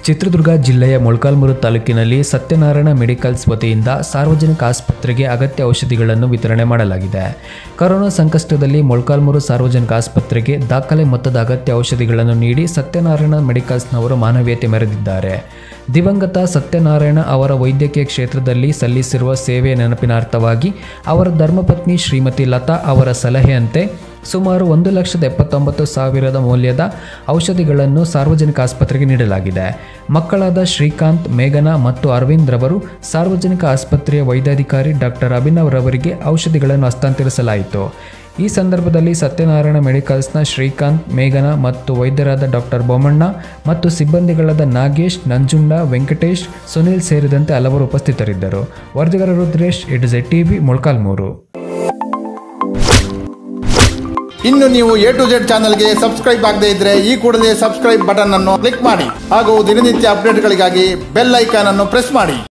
ಚಿತ್ರದುರ್ಗ ಜಿಲ್ಲೆಯ ಮೊಳಕಾಲ್ಮೂರು ತಾಲೂಕಿನಲ್ಲಿ ಸತ್ಯನಾರಾಯಣ ಮೆಡಿಕಲ್ಸ್ ವತಿಯಿಂದ ಸಾರ್ವಜನಿಕ ಆಸ್ಪತ್ರೆಗೆ ಅಗತ್ಯ ಔಷಧಿಗಳನ್ನು ವಿತರಣೆ ಮಾಡಲಾಗಿದೆ. ಕೊರೋನಾ ಸಂಕಷ್ಟದಲ್ಲಿ ಮೊಳಕಾಲ್ಮೂರು ಸಾರ್ವಜನಿಕ ಆಸ್ಪತ್ರೆಗೆ ದಾಖಲೆ ಮೊತ್ತದ ಅಗತ್ಯ ಔಷಧಿಗಳನ್ನು ನೀಡಿ ಸತ್ಯನಾರಾಯಣ ಮೆಡಿಕಲ್ಸ್ನವರು ಮಾನವೀಯತೆ ಮೆರೆದಿದ್ದಾರೆ. ದಿವಂಗತ ಸತ್ಯನಾರಾಯಣ ಅವರ ವೈದ್ಯಕೀಯ ಕ್ಷೇತ್ರದಲ್ಲಿ ಸಲ್ಲಿಸಿರುವ ಸೇವೆಯ ನೆನಪಿನಾರ್ಥವಾಗಿ ಅವರ ಧರ್ಮಪತ್ನಿ ಶ್ರೀಮತಿ ಲತಾ ಅವರ ಸಲಹೆಯಂತೆ ಸುಮಾರು 1,79,000 ಮೌಲ್ಯದ ಔಷಧಿಗಳನ್ನು ಸಾರ್ವಜನಿಕ ಆಸ್ಪತ್ರೆಗೆ ನೀಡಲಾಗಿದೆ. ಮಕ್ಕಳಾದ ಶ್ರೀಕಾಂತ್, ಮೇಘನಾ ಮತ್ತು ಅರವಿಂದ್ ರವರು ಸಾರ್ವಜನಿಕ ಆಸ್ಪತ್ರೆಯ ವೈದ್ಯಾಧಿಕಾರಿ ಡಾಕ್ಟರ್ ಅಭಿನವ್ ರವರಿಗೆ ಔಷಧಿಗಳನ್ನು ಹಸ್ತಾಂತರಿಸಲಾಯಿತು. ಈ ಸಂದರ್ಭದಲ್ಲಿ ಸತ್ಯನಾರಾಯಣ ಮೆಡಿಕಲ್ಸ್ನ ಶ್ರೀಕಾಂತ್, ಮೇಘನಾ ಮತ್ತು ವೈದ್ಯರಾದ ಡಾಕ್ಟರ್ ಬೊಮ್ಮಣ್ಣ ಮತ್ತು ಸಿಬ್ಬಂದಿಗಳಾದ ನಾಗೇಶ್, ನಂಜುಂಡ, ವೆಂಕಟೇಶ್, ಸುನಿಲ್ ಸೇರಿದಂತೆ ಹಲವರು ಉಪಸ್ಥಿತರಿದ್ದರು. ವರದಿಗಾರ ರುದ್ರೇಶ್, ಎ ಟಿವಿ, ಮೊಳಕಾಲ್ಮೂರು. ಇನ್ನು ನೀವು A to Z ಚಾನೆಲ್ಗೆ ಸಬ್ಸ್ಕ್ರೈಬ್ ಆಗದೇ ಇದ್ರೆ ಈ ಕೂಡಲೇ ಸಬ್ಸ್ಕ್ರೈಬ್ ಬಟನ್ ಅನ್ನು ಕ್ಲಿಕ್ ಮಾಡಿ ಹಾಗೂ ದಿನನಿತ್ಯ ಅಪ್ಡೇಟ್ಗಳಿಗಾಗಿ ಬೆಲ್ ಐಕಾನ್ ಅನ್ನು ಪ್ರೆಸ್ ಮಾಡಿ.